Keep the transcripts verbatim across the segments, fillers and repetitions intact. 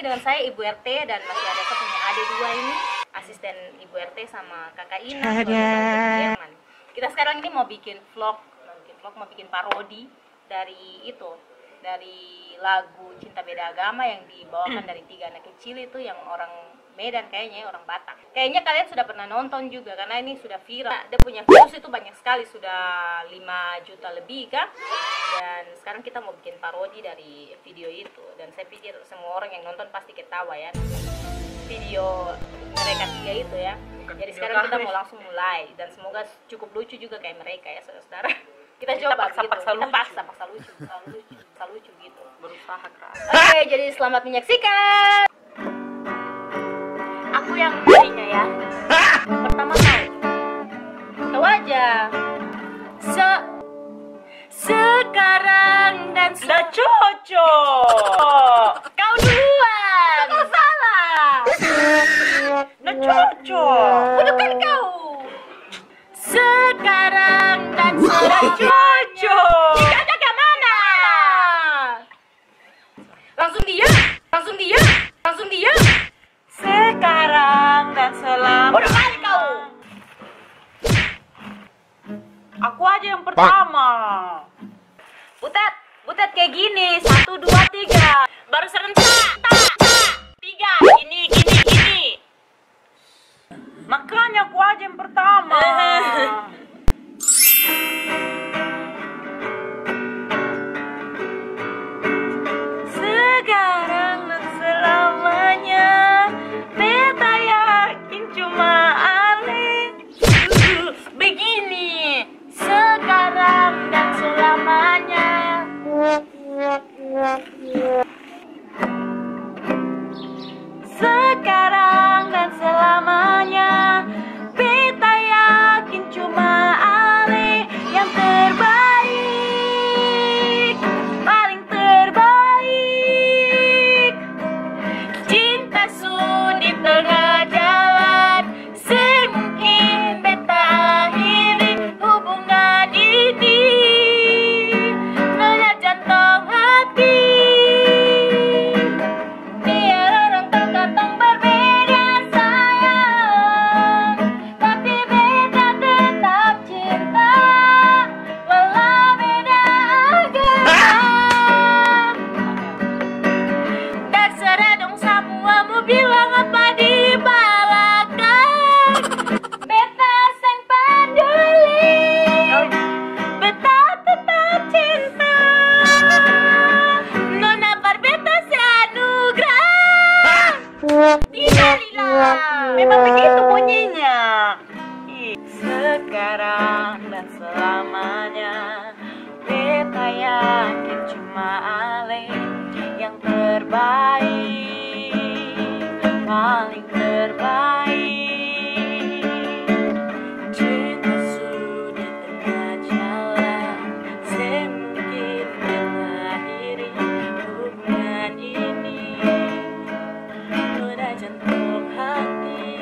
dengan saya Ibu R T dan masih ada saya punya adik dua ini, asisten Ibu R T sama Kakak Ina. Kita sekarang ini mau bikin vlog, mau bikin vlog, mau bikin parodi dari itu, dari lagu Cinta Beda Agama yang dibawakan dari tiga anak kecil itu yang orang Medan kayaknya, orang Batak. Kayaknya kalian sudah pernah nonton juga karena ini sudah viral. Dia punya views itu banyak sekali, sudah lima juta lebih kan. Dan sekarang kita mau bikin parodi dari video itu. Dan saya pikir semua orang yang nonton pasti ketawa ya, video mereka tiga itu ya. Jadi sekarang kita mau langsung mulai dan semoga cukup lucu juga kayak mereka ya saudara-saudara. Kita coba paksa, gitu. paksa kita lucu. paksa paksa lucu, paksa lucu, paksa lucu gitu. Berusaha keras. Oke, jadi selamat menyaksikan. Aku yang nanya ya. Pertama kau, tahu aja. Se sekarang dan se Sudah cocok. kau duluan. Kau salah. Sudah cocok. Udah kan kau. Sekarang dan Sudah cocok. Jika ada ke mana? Langsung dia, langsung dia, langsung dia. Sekarang dan selama. Udah kali kau. Aku aja yang pertama. Butet, butet kayak gini. Satu, dua, tiga. Baru serentak. Tak, tak. Tiga. Gini, gini, gini. Makanya aku aja yang pertama. Sekarang dan selamanya beta yakin cuma Ale. Begini. Sekarang dan selamanya. Sekarang dan selamanya beta yakin cuma Ale yang terbaik, paling terbaik. Cinta su di tengah jalan, semungkin beta akhiri hubungan ini. Nona jantung hati, biar orang terkatong berbeda sayang, tapi beta tetap cinta, walau beda agama. Terserah dong semua mau bilang apa di belakang. Beta seng peduli, beta tetap cinta. Nona par beta seanugerah. Tinggallah. Memang begitu bunyinya. Ih. Sekarang dan selamanya beta yakin cuma Ale yang terbaik, paling terbaik. Cinta sudah tengah jalan, semungkin mengakhiri hubungan ini. Nona jantung hati,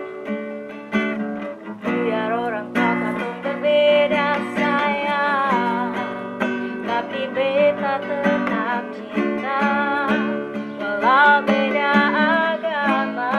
biar orang tahu katong berbeda sayang, tapi beta tetap cinta, walau beda agama.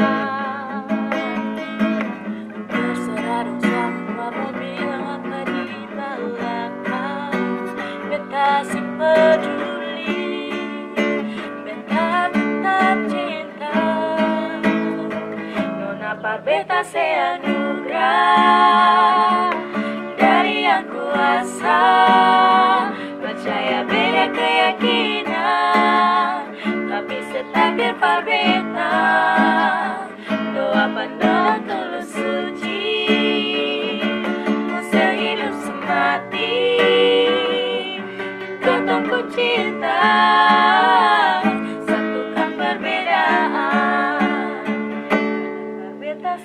Terserah dong semua mau bilang apa di belakang. Beta sih peduli, beta tetap cinta. Nona par beta seanugerah dari yang kuasa, percaya beda keyakinan, tapi setakdir par beta. Doa penuh tulus suci, sehidup semati, katong ku cinta, satukan perbedaan. Beta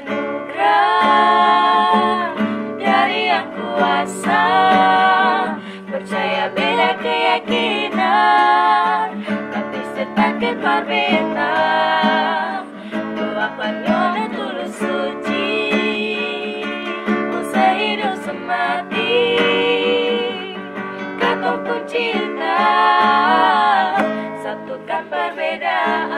seanugerah dari yang kuasa, percaya beda keyakinan, tapi setakdir par beta. Doa penuh dan tulus suci, sehidup semati, katong pun cinta, satukan perbedaan.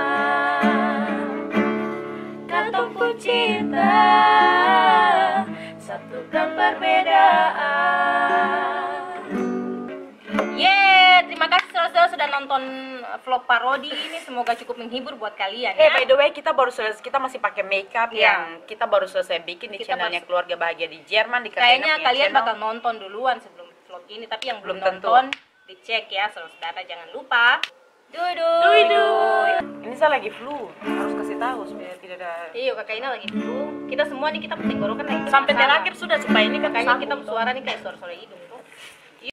Terima kasih saudara-saudara sudah nonton vlog parodi ini, semoga cukup menghibur buat kalian Eh, ya. by the way, kita baru selesai, kita masih pakai makeup Iya. yang kita baru selesai bikin di Kita channelnya baru- Keluarga Bahagia di Jerman di Kayaknya Katrina punya kalian channel. bakal nonton duluan sebelum vlog ini, tapi yang belum, Belum tentu. nonton dicek ya saudara, jangan lupa. Dudu. Duidu. Ini saya lagi flu, harus kasih tahu supaya tidak ada. Iya, Kak Ina lagi flu. Kita semua nih kita tenggorokan lagi Sampai bermasalah. terakhir sudah supaya ini kan Kayaknya sambung kita tuh. suara nih kayak suara-suara hidung tuh. Iya.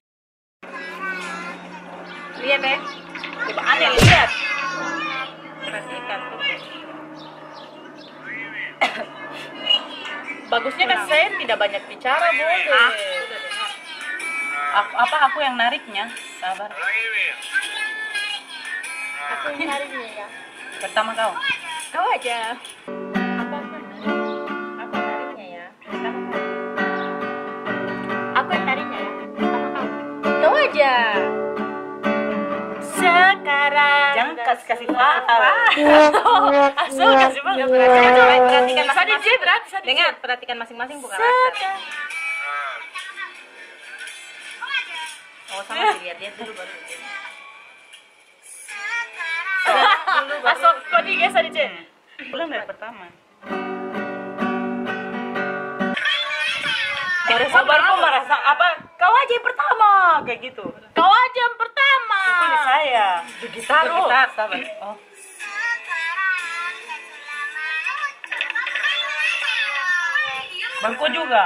Lihat ya. Coba aneh lihat. Perhatikan tuh. Bagusnya kan saya tidak banyak bicara, boleh. Ah, sudah dengar. Aku, apa aku yang nariknya? Sabar. Aku yang nariknya ya. Pertama kau. Kau aja. Apa Aku yang nariknya ya. Pertama kau. Aku yang nariknya ya. Pertama kau. Kau aja. Sekarang. Jangan kasih kasih faham. Asal kasih Ya, faham. perhatikan, coba perhatikan Bisa masing-masing. dijit, Rat, bisa dijit. Dengar, perhatikan masing-masing bukan rasa. Oh, sama sih, lihat-lihat dulu baru. Dulu baru. Masuk, kau diges tadi, Cek. Belum dari pertama. Baru sabar kok merasa apa? Kau aja yang pertama kayak gitu. Kau aja yang pertama. Pilih saya. Gitar, Gitar, sabar. Oh. Bangku juga.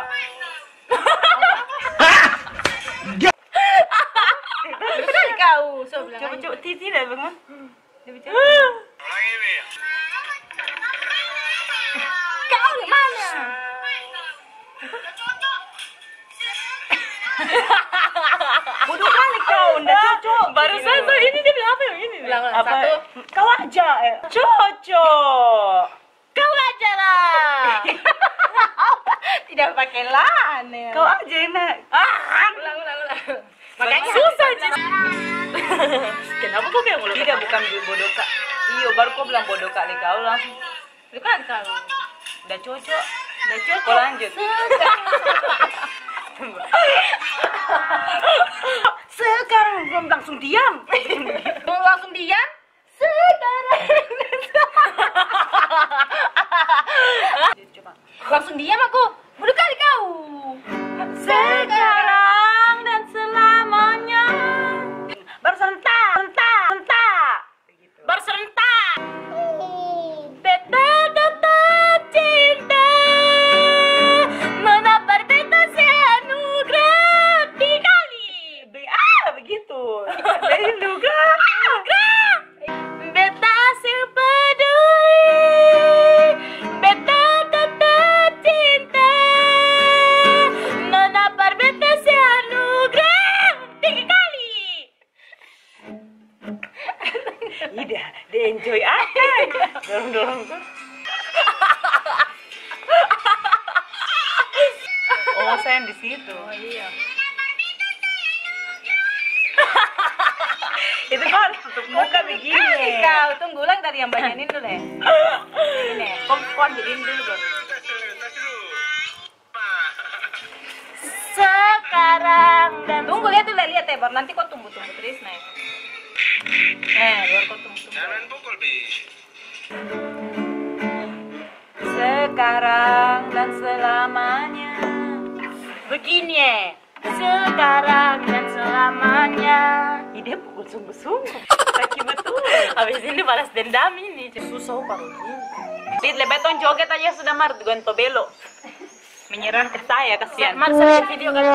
Betul kau. So, bilang Coba aja. coba tidak bangun. Kau gimana? Bodoh kali kau, ndak cocok. Baru saja ini dia bilang apa yang ini? Ulang, ulang. Apa? Satu. Kau aja. Eh. Cocok. Kau aja lah. Tidak pakai lan ya. Kau aja enak. Ah, ulang, ulang, ulang. Makanya susah sih. Kenapa kau kayak mulut? Tidak, bukan bodoh kak. Iyo, baru kau bilang bodoh kali kau langsung. bukan kau. Udah cocok. Udah cocok. Kau lanjut. Sekarang belum langsung diam. Mau langsung diam? Sekarang. Coba. Langsung diam aku. Bodoh kali kau. Sekarang dan selamanya. Baru serentak, serentak, serentak. Berserentak. Beta beta cinta menapar beta seanugerah dikali. Be- Ah, begitu. Dari juga. Beta sepeduli, beta tetap cinta menapar beta seanugerah tiga kali. Iya, dia enjoy aja. Dorong-dorong. Oh, saya di situ. Oh iya. Itu kan tutup muka begini. Kau tunggu ulang dari yang banyakin dulu ya. Ini, kom kom jadiin dulu baru. Sekarang dan tunggu lihat dulu lihat ya, baru nanti kau tunggu tunggu terus nih. Eh, baru kau tunggu tunggu. Jangan pukul, Bi. Sekarang dan selamanya. Begini ya. Sekarang dan selamanya. Ide pukul sungguh-sungguh. Kaki betul. Habis ini balas dendam ini. Susah kalau gini. Dit, lebeton joget aja sudah mar gonto belo. Menyerang ke saya, kasihan. Mar saya video kan.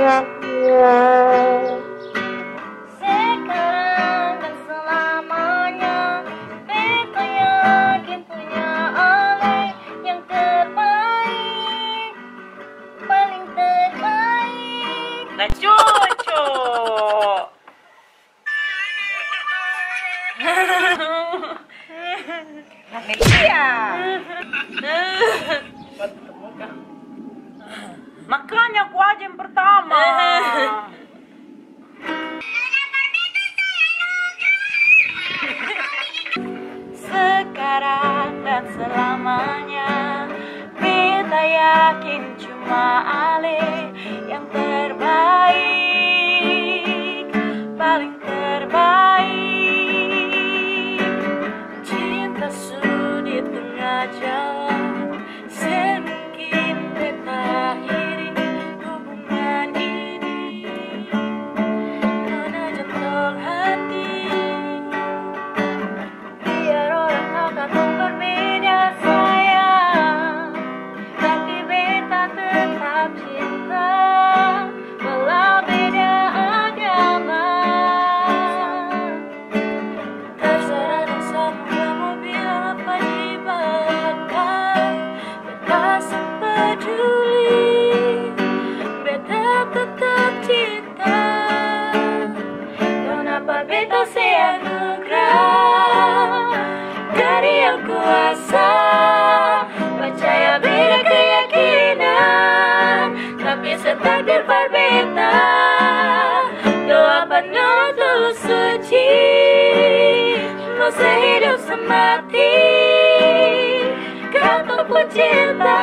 Sekarang dan selamanya beta yakin punya Ale yang terbaik, paling terbaik. Nah, cocok. Iya. Makanya aku aja yang pertama. Sekarang dan selamanya beta yakin cuma Ale yang terbaik, paling terbaik. terbaik. Cinta sudi tengah jalan, semungkin beta akhiri hubungan ini. Nona jantung hati, biar orang tahu kamu berbeda sayang, tapi beta tetap cinta walau beda agama. Terserah dosa kamu bilang apa di belakang, beta sepeduli, beta tetap cinta. Kenapa beta seanugerah dari yang kuasa, percaya beda keyakinan, tapi setakdir berbeda. Doa penuh tulus suci, mau sehidup semati, kau pun cinta.